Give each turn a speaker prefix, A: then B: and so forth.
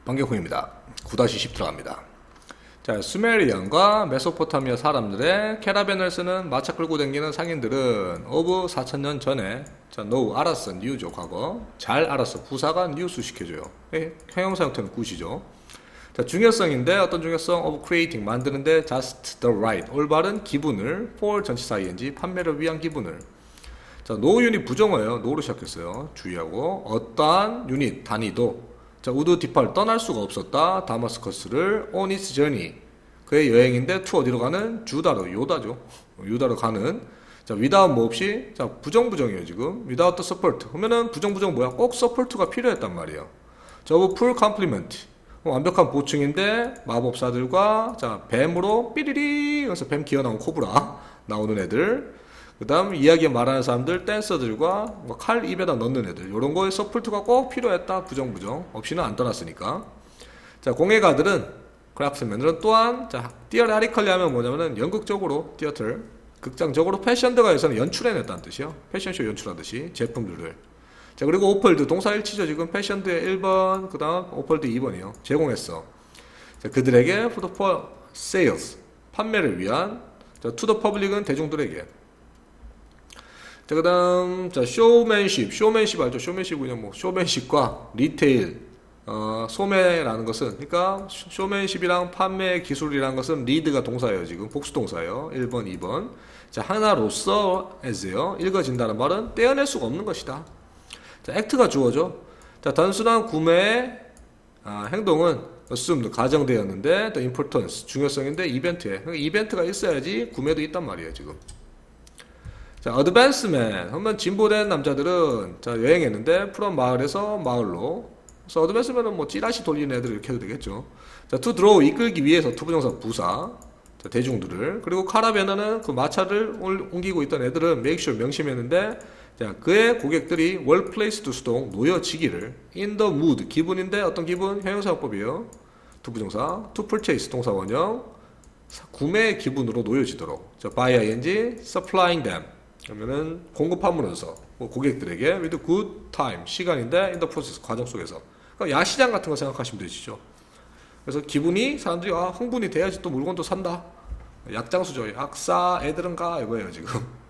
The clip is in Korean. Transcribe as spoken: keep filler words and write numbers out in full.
A: 방경훈입니다. 구 십 들어갑니다. 자, 수메리안과 메소포타미아 사람들의 캐라벤을 쓰는 마차 끌고 다니는 상인들은 오브 사천 년 전에 자, no 알았어 뉴죠. 과거 잘 알았어 부사가 뉴스 시켜줘요. 예, 형용사 형태는 굿이죠. 자, 중요성인데 어떤 중요성? of creating 만드는데 just the right 올바른 기분을 for 전치사 ing 판매를 위한 기분을. 자, no 유닛 부정어예요. no로 시작했어요. 주의하고 어떠한 유닛 단위도 자, 우드 디팔 떠날 수가 없었다. 다마스커스를 on its journey 그의 여행인데 to 어디로 가는? 주다로 요다죠. 유다로 가는. 자, without 뭐 없이 자, 부정부정이에요 지금. without the support 그러면은 부정부정 뭐야? 꼭 support가 필요했단 말이에요. 자, of full complement 완벽한 보충인데 마법사들과 자, 뱀으로 삐리리 그래서 뱀 기어 나온 코브라 나오는 애들. 그 다음 이야기에 말하는 사람들 댄서들과 뭐 칼 입에다 넣는 애들 요런 거에 서포트가 꼭 필요했다. 부정부정 없이는 안 떠났으니까. 자, 공예가들은 크래프트맨들은 또한 자, 띠어라리컬리 하면 뭐냐면은 연극적으로 티어터 극장적으로 패션드가에서는 연출해냈다는 뜻이요. 패션쇼 연출하듯이 제품들을. 자, 그리고 오펄드 동사 일치죠. 지금 패션드의 일 번 그 다음 오펄드 이 번이요 제공했어. 자, 그들에게 for the sales 판매를 위한 자, to the public은 대중들에게. 자, 그 다음, 자, 쇼맨십. 쇼맨십 알죠? 쇼맨십은 그냥 뭐, 쇼맨십과 리테일, 어, 소매라는 것은, 그러니까, 쇼맨십이랑 판매 기술이라는 것은 리드가 동사예요, 지금. 복수동사예요. 일 번, 이 번. 자, 하나로서, as요. 읽어진다는 말은 떼어낼 수가 없는 것이다. 자, act가 주어죠. 자, 단순한 구매의, 아, 행동은 assumed, 가정되었는데, the importance, 중요성인데, 이벤트에. 그러니까 이벤트가 있어야지 구매도 있단 말이에요, 지금. 자, 어드밴스맨 한번 진보된 남자들은 자, 여행했는데 프롬 마을에서 마을로. 그래서 어드밴스맨은 뭐 찌라시 돌리는 애들 이렇게 해도 되겠죠. 자, to draw 이끌기 위해서 투부정사 부사 자, 대중들을. 그리고 카라베나는 그 마차를 옮기고 있던 애들은 make sure 명심했는데 자, 그의 고객들이 well placed 수동 놓여지기를 in the mood 기분인데 어떤 기분? 형용사용법이에요. 투부정사 to purchase 동사 원형 구매의 기분으로 놓여지도록. 자, by ing supplying them 그러면은 공급함으로써 뭐 고객들에게 with good time 시간인데 in the process 과정 속에서 그러니까 야시장 같은 거 생각하시면 되시죠. 그래서 기분이 사람들이 아 흥분이 돼야지 또 물건도 산다. 약장수죠. 약사 애들은 가 이거예요 지금.